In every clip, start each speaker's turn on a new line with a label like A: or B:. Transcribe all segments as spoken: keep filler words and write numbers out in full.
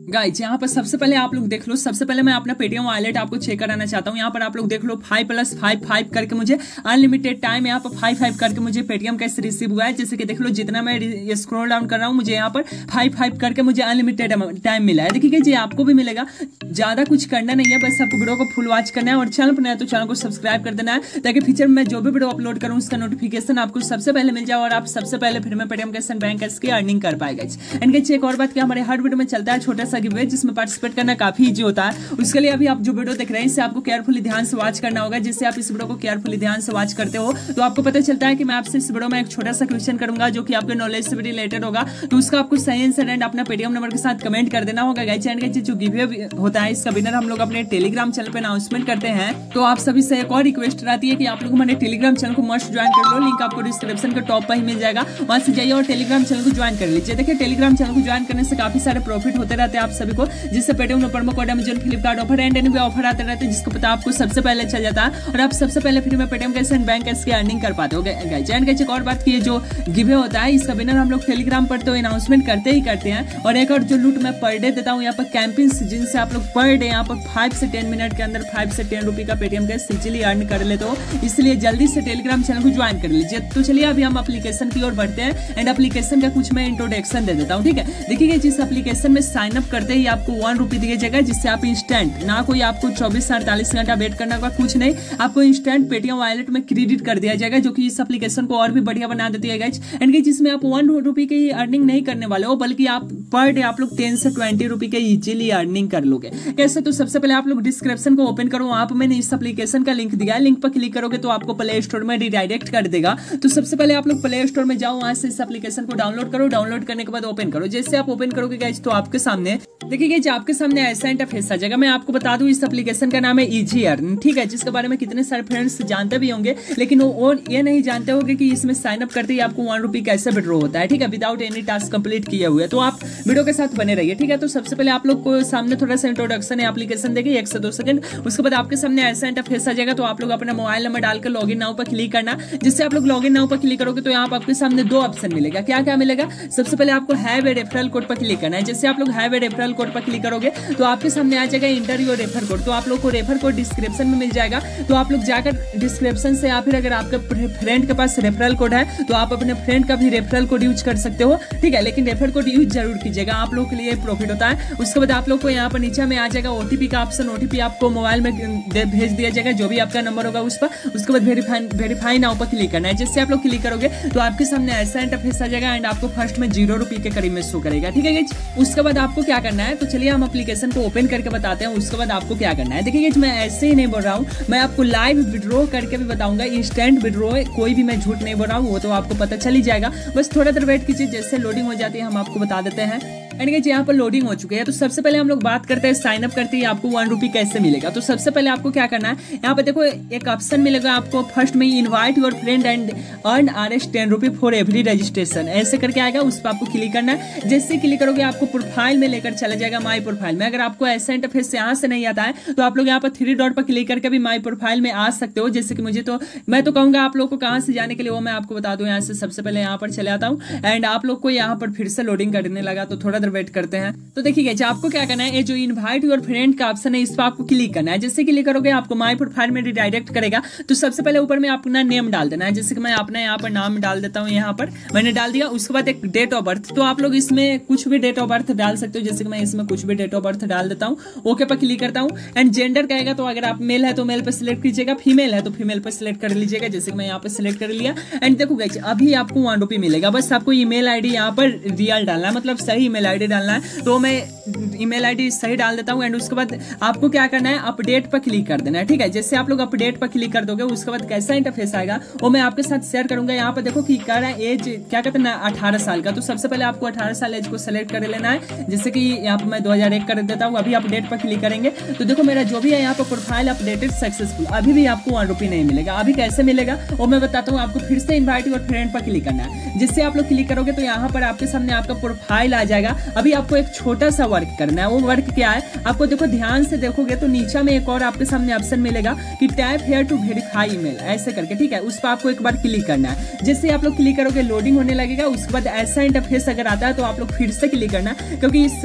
A: Guys यहाँ पर सबसे पहले आप लोग देख लो, सबसे पहले मैं अपना पेटीएम वॉलेट आपको चेक कराना चाहता हूँ। यहाँ पर आप लोग देख लो फाइव प्लस फाइव फाइव करके मुझे अनलिमिटेड टाइम यहाँ पर फाइव फाइव करके मुझे पेटीएम कैसे रिसीव हुआ है। जैसे कि देख लो जितना मैं स्क्रॉल डाउन कर रहा हूँ मुझे यहाँ पर फाइव फाइव करके मुझे अनलिमिटेड टाइम मिला है। देखिए जी आपको भी मिलेगा, ज्यादा कुछ करना नहीं है, बस आपको वीडियो को फुल वॉच करना है और चैनल पर नया है तो चैनल को सब्सक्राइब कर देना है ताकि फ्यूचर में जो भी वीडियो अपलोड करूँ उसका नोटिफिकेशन आपको सबसे पहले मिल जाए और आप सबसे पहले फिर में पेटीएम कैसे बैंक की अर्निंग कर पाएगा। एंड गाइस एक और बात कि हमारे हर वीडियो में चलता है छोटा सा गिव अवे जिसमें पार्टिसिपेट करना काफी इजी होता है। उसके लिए अभी आप जो वीडियो देख रहे हैं इसे आपको केयरफुली ध्यान से वॉच करना होगा। जिससे आप इस वीडियो को केयरफुली ध्यान से वॉच करते हो तो आपको पता चलता है कि मैं आपसे इस वीडियो में एक छोटा सा क्वेश्चन करूंगा जो कि आपके नॉलेज से भी रिलेटेड होगा। तो उसका आपको सही आंसर एंड अपना पेटीएम नंबर के साथ कमेंट कर देना होगा। गाइस एंड गाइस जो गिव अवे होता है इसका विनर हम लोग अपने टेलीग्राम चैनल पे अनाउंसमेंट करते हैं। तो आप सभी से एक और रिक्वेस्ट रहती है कि आप लोग हमारे टेलीग्राम चैनल को मस्ट ज्वाइन कर लो। लिंक आपको डिस्क्रिप्शन के टॉप पर ही मिल जाएगा, वहां से जाइए और टेलीग्राम चैनल को ज्वाइन कर लीजिए। देखिए टेलीग्राम चैनल को ज्वाइन करने से काफी सारे प्रॉफिट होते रहते हैं आप सभी को, जिससे पेटीएम में promo code Amazon Flipkart offer and any offer आते रहते हैं जिसको पता आपको सबसे पहले चल जाता है और आप सबसे पहले फ्री में पेटीएम कैसे बैंक कैसे अर्निंग कर पाते हो। गाइस एंड गाइस एक और बात की जो गिव अवे होता है इसका विनर हम लोग टेलीग्राम पर तो अनाउंसमेंट करते ही करते हैं। और एक और जो लूट मैं पर डे देता हूँ यहाँ पर कैंपिंग्स जिनसे आप लोग पर डे यहाँ पर फाइव से टेन मिनट के अंदर फाइव से टेन रुपए का पेटीएम कैश इजीली अर्न कर लेते हो। इसलिए जल्दी से टेलीग्राम चैनल को ज्वाइन कर लीजिए। तो चलिए अभी हम एप्लीकेशन की ओर बढ़ते हैं एंड एप्लीकेशन का कुछ मैं इंट्रोडक्शन दे देता हूँ। ठीक है, देखिए जिस एप्लीकेशन में साइन अप करते ही आपको वन रुपी दिया जाएगा जिससे आप इंस्टेंट, ना कोई आपको चौबीस से अड़तालीस घंटा वेट करने का कुछ नहीं, आपको इंस्टेंट पेटीएम वॉलेट में क्रेडिट कर दिया जाएगा जो कि इस एप्लीकेशन को और भी बढ़िया बना देती है गाइस। एंड गाइस जिसमें आप वन रुपी की अर्निंग नहीं करने वाले हो बल्कि आप पर डे आप लोग टेन से ट्वेंटी रुपी के इजीली अर्निंग कर लोगे। कैसे? तो सबसे पहले आप लोग डिस्क्रिप्शन को ओपन करो, वहां पर मैंने इस एप्लीकेशन का लिंक दिया है। लिंक पर क्लिक करोगे तो आपको प्ले स्टोर में रिडायरेक्ट कर देगा। तो सबसे पहले आप लोग प्ले स्टोर में जाओ, वहां से इस एप्लीकेशन को डाउनलोड करो। डाउनलोड करने के बाद ओपन करो। जैसे आप ओपन करोगे गाइस तो आपके सामने देखिए गाइस आपके सामने ऐसा इंटरफेस आ जाएगा। मैं आपको बता दूं इस एप्लीकेशन का नाम है इजी अर्न। ठीक है, जिसके बारे में कितने सारे फ्रेंड्स जानते भी होंगे लेकिन वो ये नहीं जानते होंगे कि इसमें साइन अप करते ही आपको वन रुपी कैसे विड्रॉ होता है। ठीक है, विदाउट एनी टास्क कंप्लीट किए हुए। तो आप वीडियो के साथ बने रहिए। ठीक है, तो सबसे पहले आप लोग को सामने थोड़ा सा इंट्रोडक्शन है एप्लीकेशन देखिए एक से दो सेकंड। उसके बाद आपके सामने ऐसा इंटरफेस आ जाएगा। तो आप लोग अपना मोबाइल नंबर डालकर लॉग इन नाउ पर क्लिक करना। जिससे आप लोग लॉग इन नाउ पर क्लिक करोगे तो यहाँ पर आपके सामने दो ऑप्शन मिलेगा। क्या क्या मिलेगा? सबसे पहले आपको हैव ए रेफरल कोड पर क्लिक करना है। जैसे आप लोग हैव ए रेफरल कोड पर क्लिक करोगे तो आपके सामने आ जाएगा इंटर योर रेफर कोड। तो आप लोग को रेफर कोड डिस्क्रिप्शन में मिल जाएगा। तो आप लोग जाकर डिस्क्रिप्शन से या फिर अगर आपके फ्रेंड के पास रेफरल कोड है तो आप अपने फ्रेंड का भी रेफरल कोड यूज कर सकते हो। ठीक है, लेकिन रेफर कोड यूज जरूर कीजिएगा, आप लोग के लिए प्रॉफिट होता है। उसके बाद आप लोग को यहाँ पर नीचे में आ जाएगा ओटीपी का ऑप्शन। ओटीपी आपको मोबाइल में भेज दिया जाएगा जो भी आपका नंबर होगा उस पर। उसके बाद वेरीफाई वेरीफाई नाउ पर क्लिक करना है। जिससे आप लोग क्लिक करोगे तो आपके सामने ऐसा इंटरफेस आ जाएगा एंड आपको फर्स्ट में जीरो रुपी के करीब में शो करेगा। ठीक है गाइस, उसके बाद आपको क्या करना है तो चलिए हम एप्लीकेशन को ओपन करके बताते हैं। उसके बाद आपको क्या करना है देखिए गाइस, मैं ऐसे ही नहीं बोल रहा हूँ, मैं आपको लाइव विड्रॉ करके भी बताऊंगा। इंस्टेंट विड्रॉ कोई भी मैं झूठ नहीं बोल रहा हूँ, वो तो आपको पता चल ही जाएगा। बस थोड़ा देर वेट कीजिए, जैसे लोडिंग हो जाती है हम आपको बता देते हैं। एंड गाइस यहाँ पर लोडिंग हो चुकी है। तो सबसे पहले हम लोग बात करते हैं साइन अप करते ही आपको वन रुपी कैसे मिलेगा। तो सबसे पहले आपको क्या करना है, यहाँ पर देखो एक ऑप्शन मिलेगा आपको फर्स्ट में, invite your friend and earn R S ten rupee for every registration, ऐसे करके आएगा। उस पर आपको क्लिक करना है। जैसे क्लिक करोगे आपको प्रोफाइल में लेकर चला जाएगा, माई प्रोफाइल में। अगर आपको ऐसा इंटरफेस यहाँ से नहीं आता है तो आप लोग यहाँ पर थ्री डॉट पर क्लिक करके भी माई प्रोफाइल में आ सकते हो। जैसे कि मुझे तो मैं तो कहूंगा आप लोग को कहाँ से जाने के लिए वो मैं आपको बता दूं। यहाँ से सबसे पहले यहाँ पर चले आता हूँ एंड आप लोग को यहाँ पर फिर से लोडिंग करने लगा तो थोड़ा देर वेट करते हैं। तो देखिए आपको क्या करना है, ये जो इनवाइट योर फ्रेंड का ऑप्शन है इस पर आपको क्लिक करना है। जैसे क्लिक करोगे आपको माई प्रोफाइल में रिडायरेक्ट करेगा। तो सबसे पहले ऊपर में अपना नेम डाल देना है। जैसे कि मैं अपना यहाँ पर नाम डाल देता हूँ, यहाँ पर मैंने डाल दिया। उसके बाद एक डेट ऑफ बर्थ, तो आप लोग इसमें कुछ भी डेट ऑफ बर्थ डाल सकते हो। जैसे कि मैं इसमें कुछ भी डेट ऑफ बर्थ डाल देता हूँ। ओके पर क्लिक करता हूँ एंड जेंडर कहेगा तो अगर आप मेल है तो मेल पर सिलेक्ट कीजिएगा, फीमेल है तो फीमेल पर सिलेक्ट कर लीजिएगा। जैसे कि मैं यहाँ पर सिलेक्ट कर लिया एंड देखो गाइस अभी आपको वन रुपी मिलेगा। बस आपको ईमेल आईडी यहाँ पर रियल डालना है, मतलब सही ईमेल आईडी डालना है। तो मैं ईमेल आईडी सही डाल देता हूँ एंड उसके बाद आपको क्या करना है, अपडेट पर क्लिक कर देना है। ठीक है, जैसे आप लोग अपडेट पर क्लिक कर दोगे उसके बाद कैसा इंटरफेस आएगा वो मैं आपके साथ शेयर करूंगा। यहाँ पर देखो कि कह रहा है एज क्या कहते हैं अठारह साल का। तो सबसे पहले आपको अठारह साल एज को सेलेक्ट कर लेना है। जैसे कि यहाँ पर मैं दो हजार एक कर देता हूँ। अभी अपडेट पर क्लिक करेंगे तो देखो मेरा जो भी है यहाँ पर प्रोफाइल अपडेटेड सक्सेसफुल। अभी भी आपको वन रुपी नहीं मिलेगा। अभी कैसे मिलेगा वो मैं बताता हूँ। आपको फिर से इनवाइट योर फ्रेंड पर क्लिक करना है। जिससे आप लोग क्लिक करोगे तो यहाँ पर आपके सामने आपका प्रोफाइल आ जाएगा। अभी आपको एक छोटा सा वर्क करना है। वो वर्क क्या है आपको देखो, ध्यान से देखोगे तो नीचे में एक और आपके सामने ऑप्शन मिलेगा कि tap here to verify email, ऐसे करके। ठीक है, उस पर आपको एक बार क्लिक करना है। जैसे आप लोग क्लिक करोगे लोडिंग होने लगेगा। उसके बाद ऐसा इंटरफेस अगर आता है तो आप लोग फिर से क्लिक करना, क्योंकि इस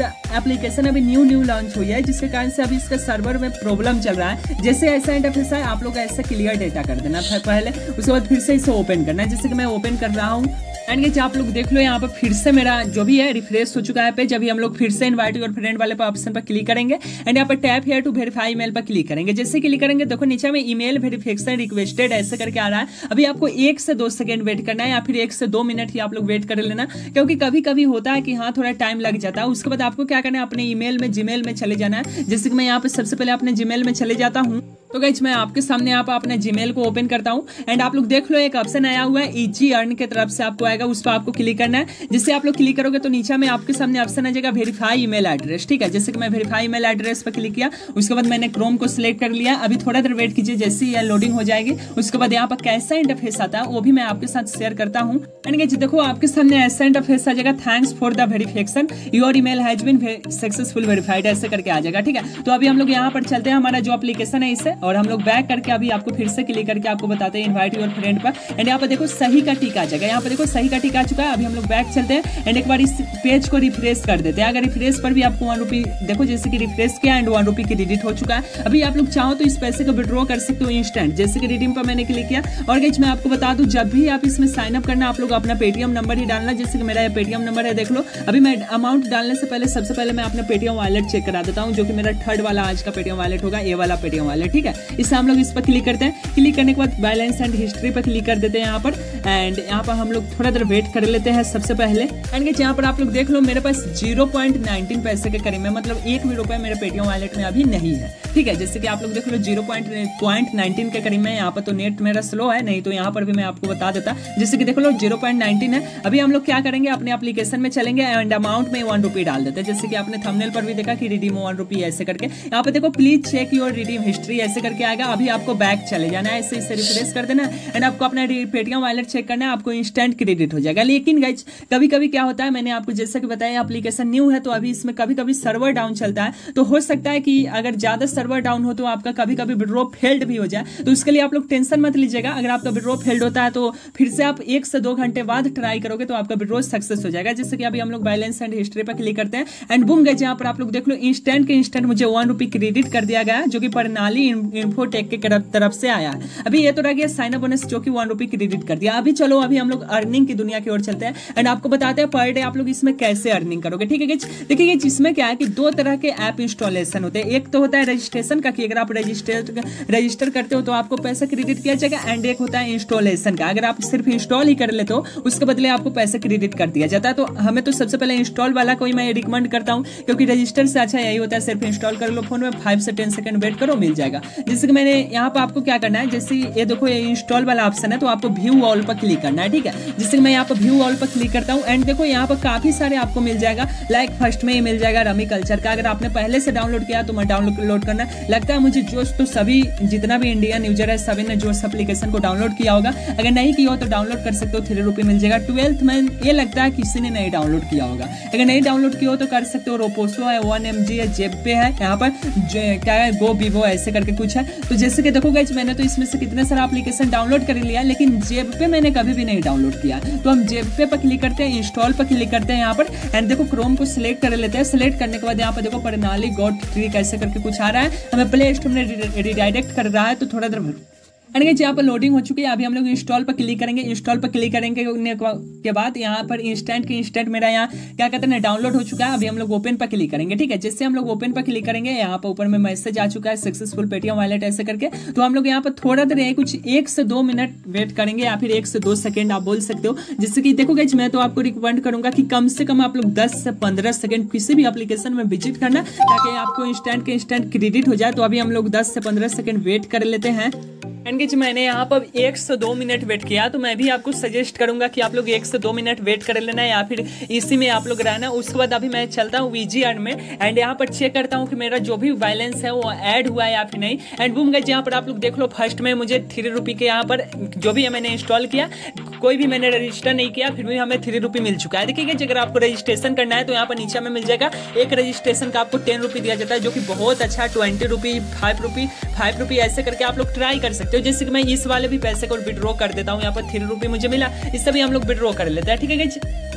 A: एप्लीकेशन अभी न्यू न्यू लॉन्च हुई है, जिसके कारण से अभी इसका सर्वर में प्रॉब्लम चल रहा है। जैसे ऐसा इंटरफेस है, आप लोग ऐसे क्लियर डेटा कर देना था पहले, उसके बाद फिर से इसे ओपन करना है। जैसे कि मैं ओपन कर रहा हूँ एंड ये आप लोग देख लो, यहाँ पर फिर से मेरा जो भी है रिफ्रेश हो चुका है पेज। अभी हम लोग फिर से इनवाइट योर फ्रेंड वाले पर ऑप्शन पर क्लिक करेंगे एंड यहाँ पर tap here to verify email पर क्लिक करेंगे। जैसे क्लिक करेंगे देखो नीचे में ईमेल वेरिफिकेशन रिक्वेस्टेड ऐसे करके आ रहा है। अभी आपको एक से दो सेकंड वेट करना है या फिर एक से दो मिनट ही आप लोग वेट कर लेना, क्योंकि कभी कभी होता है कि हाँ थोड़ा टाइम लग जाता है। उसके बाद आपको क्या करना है, अपने ईमेल में जीमेल में चले जाना है। जैसे कि मैं यहाँ पे सबसे पहले अपने जीमेल में चले जाता हूँ। तो गाइस मैं आपके सामने यहाँ पर अपने जीमेल को ओपन करता हूँ एंड आप लोग देख लो एक ऑप्शन आया हुआ है इजी अर्न की तरफ से आपको आएगा, उस पर आपको क्लिक करना है। जिससे आप लोग क्लिक करोगे तो नीचे में आपके सामने ऑप्शन आ जाएगा वेरीफाई ईमेल एड्रेस। ठीक है, जैसे कि मैं वेरीफाई ईमेल एड्रेस पर क्लिक किया, उसके बाद मैंने क्रोम को सिलेक्ट कर लिया। अभी थोड़ा देर वेट कीजिए, जैसे ही लोडिंग हो जाएगी उसके बाद यहाँ पर कैसा इंटरफेस आता है वो भी मैं आपके साथ शेयर करता हूँ। एंड गाइस देखो आपके सामने ऐसा इंटरफेस आ जाएगा, thanks for the verification, your email has been successful verified ऐसे करके आ जाएगा। ठीक है, तो अभी हम लोग यहाँ पर चलते हैं हमारा जो एप्लीकेशन है इससे, और हम लोग बैक करके अभी आपको फिर से क्लिक करके आपको बताते हैं इनवाइट योर फ्रेंड पर। एंड यहाँ पर देखो सही का टिक आ जाएगा, यहाँ पर देखो सही का टिक आ चुका है। अभी हम लोग बैक चलते हैं एंड एक बार इस पेज को रिफ्रेश कर देते हैं। अगर रिफ्रेश पर भी आपको वन रुपी देखो, जैसे कि रिफ्रेश किया एंड वन रुपी क्रेडिट हो चुका है। अभी आप लोग चाहो तो इस पैसे को विड्रॉ कर सकते हो इंस्टेंट, जैसे कि रिडीम पर मैंने क्लिक किया। और गाइस मैं आपको बता दूं, जब भी आप इसमें साइन अप करना आप लोग अपना पेटीएम नंबर ही डालना। जैसे कि मेरा पेटीएम नंबर है, देख लो। अभी मैं अमाउंट डालने से पहले सबसे पहले मैं अपना पेटीएम वॉलेट चेक करा देता हूँ, जो कि मेरा थर्ड वाला आज का पेटीएम वॉलेट होगा, ए वाला पेटीएम वॉलेट। ठीक है, इससे हम लोग इस पर क्लिक करते हैं। क्लिक करने के बाद बैलेंस एंड हिस्ट्री पर क्लिक कर देते हैं यहाँ पर। एंड यहाँ पर हम लोग थोड़ा देर वेट कर लेते हैं सबसे पहले। एंड गाइस यहाँ पर आप लोग देख लो मेरे पास जीरो पॉइंट नाइनटीन पैसे के करीब में, मतलब एक भी रुपए मेरे पेटीएम वॉलेट में अभी नहीं है। ठीक है, जैसे कि आप लोग देख लो जीरो पॉइंट नाइनटीन के करीब में। यहाँ पर तो नेट मेरा स्लो है, नहीं तो यहाँ पर भी मैं आपको बता देता। जैसे कि देख लो जीरो पॉइंट नाइनटीन है। अभी हम लोग क्या करेंगे, अपने एप्लीकेशन में चलेंगे एंड अमाउंट में वन रुपी डाल देते हैं। जैसे कि आपने थंबनेल पर भी देखा कि रिडीम वन रुपी ऐसे करके। यहाँ पे देखो please check your redeem history ऐसे करके आएगा। अभी आपको बैक चले जाना है, ऐसे इसे रिफ्रेश कर देना एंड आपको अपना पेटीएम वॉलेट चेक करना है, आपको इंस्टेंट क्रेडिट हो जाएगा। लेकिन गाइस कभी कभी क्या होता है, मैंने आपको जैसा कि बताया एप्लीकेशन न्यू है तो अभी इसमें कभी कभी सर्वर डाउन चलता है। तो हो सकता है कि अगर ज्यादा सर्वर डाउन हो तो आपका कभी कभी विड्रॉ फेल्ड भी हो जाए। तो इसके लिए आप लोग टेंशन मत लीजिएगा। अगर आपका विड्रॉ फेल्ड होता है तो फिर से आप एक से दो घंटे बाद ट्राई करोगे तो आपका विड्रॉ सक्सेस हो जाएगा। जैसे कि अभी हम लोग बैलेंस एंड हिस्ट्री पर क्लिक करते हैं एंड बूम गाइस यहाँ पर आप लोग देख लो इंस्टेंट के इंस्टेंट मुझे वन रुपी क्रेडिट कर दिया गया, जो कि प्रणाली इन्फोटेक के तरफ से आया है। अभी ये तो रह गया साइन अप बोनस, जो कि वन रुपी क्रेडिट कर दिया। अभी चलो अभी हम लोग अर्निंग की दुनिया की ओर चलते हैं एंड आपको बताते हैं पर डे आप लोग इसमें कैसे अर्निंग करोगे। ठीक है गाइस, देखिए इसमें क्या है कि दो तरह के ऐप इंस्टॉलेशन होते हैं। एक तो होता है रजिस्ट्रेशन का, कि अगर आप रजिस्टर रजिस्टर करते हो तो आपको पैसा क्रेडिट किया जाएगा। एंड एक होता है इंस्टॉलेशन का, अगर आप सिर्फ इंस्टॉल ही कर लेते हो उसके बदले आपको पैसे क्रेडिट कर दिया जाता है। तो हमें तो सबसे पहले इंस्टॉल वाला को ही मैं रिकमेंड करता हूँ, क्योंकि रजिस्टर से अच्छा यही होता है, सिर्फ इंस्टॉल कर लो फोन में, फाइव से टेन सेकंड वेट करो मिल जाएगा। जैसे कि मैंने यहाँ पर आपको क्या करना है, जैसे ये देखो ये इंस्टॉल वाला ऑप्शन है तो आपको व्यू ऑल पर क्लिक करना है। ठीक है, जिससे मैं यहाँ पर व्यू ऑल पर क्लिक करता हूँ एंड देखो यहाँ पर काफी सारे आपको मिल जाएगा। लाइक फर्स्ट में ही मिल जाएगा रमी कल्चर का, अगर आपने पहले से डाउनलोड किया तो मैं डाउनलोड करना लगता है मुझे जोश, तो सभी जितना भी इंडियन यूजर है सभी ने जोश एप्लीकेशन को डाउनलोड किया होगा। अगर नहीं किया हो तो डाउनलोड कर सकते हो, थ्री रुपये मिल जाएगा। ट्वेल्थ में ये लगता है किसी ने नहीं डाउनलोड किया होगा, अगर नहीं डाउनलोड किया हो तो कर सकते हो। रोपोसो है, वन एम जी है, जेब पे है, यहाँ पर क्या है गो विवो ऐसे करके कुछ है। तो जैसे कि देखो गाइस मैंने तो इसमें से कितने सारा एप्लीकेशन डाउनलोड कर लिया, लेकिन जेब पे मैंने कभी भी नहीं डाउनलोड किया। तो हम जेब पे पर क्लिक करते हैं, इंस्टॉल पर क्लिक करते हैं यहाँ पर एंड देखो क्रोम को सिलेक्ट कर लेते हैं। सिलेक्ट करने के बाद यहाँ पर देखो प्रणाली गॉट ट्रिक ऐसे करके कुछ आ रहा है, हमें प्ले स्टोर में रिडायरेक्ट कर रहा है। तो थोड़ा देर एंड गाइस यहाँ पर लोडिंग हो चुकी है। अभी हम लोग इंस्टॉल पर क्लिक करेंगे। इंस्टॉल पर क्लिक करेंगे के बाद यहाँ पर इंस्टेंट के इंस्टेंट मेरा यहाँ क्या कहते हैं डाउनलोड हो चुका है। अभी हम लोग ओपन पर क्लिक करेंगे। ठीक है, जैसे हम लोग ओपन पर क्लिक करेंगे यहाँ पर ऊपर में मैसेज आ चुका है सक्सेसफुल पेटीएम वॉलेट ऐसे करके। तो हम लोग यहाँ पर थोड़ा देर कुछ एक से दो मिनट वेट करेंगे या फिर एक से दो सेकंड आप बोल सकते हो। जिससे कि देखो गाइस मैं तो आपको रिकमेंड करूंगा कि कम से कम आप लोग दस से पंद्रह सेकंड किसी भी एप्लीकेशन में विजिट करना, ताकि आपको इंस्टेंट के इंस्टेंट क्रेडिट हो जाए। तो अभी हम लोग दस से पंद्रह सेकंड वेट कर लेते हैं। एंड गाइस मैंने यहाँ पर एक से दो मिनट वेट किया, तो मैं भी आपको सजेस्ट करूंगा कि आप लोग एक से दो मिनट वेट कर लेना या फिर इसी में आप लोग रहना। उसके बाद अभी मैं चलता हूँ वीजी अर्न में एंड यहाँ पर चेक करता हूँ कि मेरा जो भी बैलेंस है वो ऐड हुआ है या फिर नहीं। एंड बूम गाइस यहाँ पर आप लोग देख लो फर्स्ट में मुझे थ्री रुपी के यहाँ पर जो भी है मैंने इंस्टॉल किया, कोई भी मैंने रजिस्टर नहीं किया, फिर भी हमें थ्री रुपी मिल चुका है। देखिए अगर आपको रजिस्ट्रेशन करना है तो यहाँ पर नीचे में मिल जाएगा, एक रजिस्ट्रेशन का आपको टेन रुपी दिया जाता है, जो कि बहुत अच्छा, twenty rupee five rupee five rupee ऐसे करके आप लोग ट्राई कर सकते हो। जैसे कि मैं इस वाले भी पैसे को विड्रॉ कर देता हूँ, यहाँ पर थ्री रुपी मुझे मिला, इससे भी हम लोग विड्रॉ कर लेते हैं। ठीक है गाइस।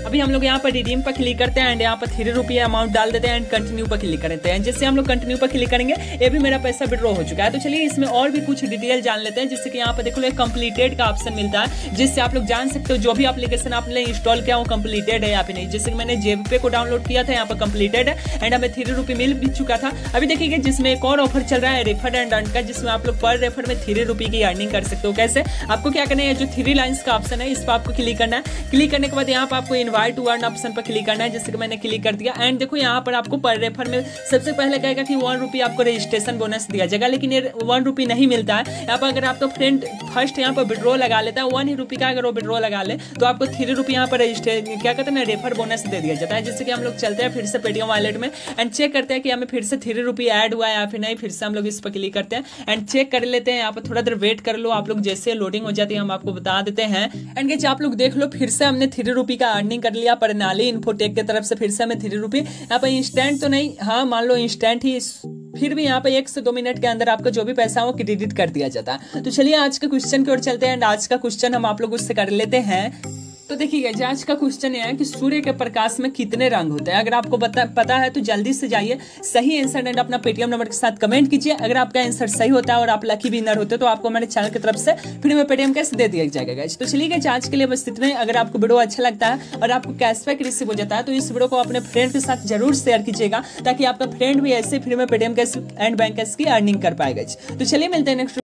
A: अभी हम लोग यहाँ पर रिडीम पर क्लिक करते हैं एंड यहाँ पर थ्री रुपये अमाउंट डाल देते हैं एंड कंटिन्यू पर क्लिक करते हैं। जिससे हम लोग कंटिन्यू पर क्लिक करेंगे ये भी मेरा पैसा विड्रॉ हो चुका है। तो चलिए इसमें और भी कुछ डिटेल जान लेते हैं, जिससे कि यहाँ पर देखो एक कंप्लीटेड का ऑप्शन मिलता है, जिससे आप लोग जान सकते हो जो भी एप्लीकेशन आपने इंस्टॉल किया वो कंप्लीटेड है या फिर नहीं। जैसे कि मैंने जेबीपे को डाउनलोड किया था, यहाँ पर कंप्लीटेड है एंड हमें थ्री रुपये मिल भी चुका था। अभी देखिए जिसमें एक और ऑफर चल रहा है रेफर एंड अर्न का, जिसमें आप लोग पर रेफर में थ्री रुपये की अर्निंग कर सकते हो। कैसे? आपको क्या करना है, जो थ्री लाइंस का ऑप्शन है इस पर आपको क्लिक करना है। क्लिक करने के बाद यहाँ पर आपको इनवाइट टू अर्न ऑप्शन पर क्लिक करना है, जैसे कि मैंने क्लिक कर दिया। एंड देखो यहाँ पर आपको पर रेफर में सबसे पहले कहेगा कि वन रुपये आपको रजिस्ट्रेशन बोनस दिया जाएगा, लेकिन ये वन रुपये नहीं मिलता है। यहाँ पर अगर आपका फ्रेंड फर्स्ट यहाँ पर विड्रॉ लगा लेता है वन ही रुपये का, अगर वो विड्रॉ लगा ले तो आपको थ्री रुपये यहाँ पर रजिस्ट्रे क्या कहते हैं ना रेफर बोनस दे दिया जाता है। जैसे कि हम लोग चलते हैं फिर से पेटीएम वॉलेट में एंड चेक करते हैं कि हमें फिर से थ्री रुपये ऐड हुआ है या फिर नहीं। फिर से हम लोग इस पर क्लिक करते हैं एंड चेक कर लेते हैं। यहाँ पर थोड़ा देर वेट कर लो आप लोग, जैसे लोडिंग हो जाती है हम आपको बता देते हैं। एंड गाइस आप लोग देख लो फिर से हमने थ्री रुपये का अर्निंग कर लिया प्रणाली इन्फोटेक की तरफ से। फिर से हमें थ्री रुपये यहाँ पर इंस्टेंट तो नहीं, हाँ मान लो इंस्टेंट ही, फिर भी यहाँ पे एक से दो मिनट के अंदर आपका जो भी पैसा हो क्रेडिट कर दिया जाता है। तो चलिए आज के क्वेश्चन की ओर चलते हैं एंड आज का क्वेश्चन हम आप लोग उससे कर लेते हैं। तो देखिए आज का क्वेश्चन यह है कि सूर्य के प्रकाश में कितने रंग होते हैं। अगर आपको पता पता है तो जल्दी से जाइए सही आंसर एंड अपना पेटीएम नंबर के साथ कमेंट कीजिए। अगर आपका आंसर सही होता है और आप लकी विनर होते तो आपको हमारे चैनल की तरफ से फ्री में पेटीएम कैश दे दिया जाएगा गाइस। तो चलिए गाइस आज के लिए बस इतना ही। अगर आपको वीडियो अच्छा लगता है और आपको कैशबैक रिसीव हो जाता है तो इस वीडियो को अपने फ्रेंड के साथ जरूर शेयर कीजिएगा, ताकि आपका फ्रेंड भी ऐसे फ्री में Paytm cash and bank cash की अर्निंग कर पाएगा। तो चलिए मिलते हैं नेक्स्ट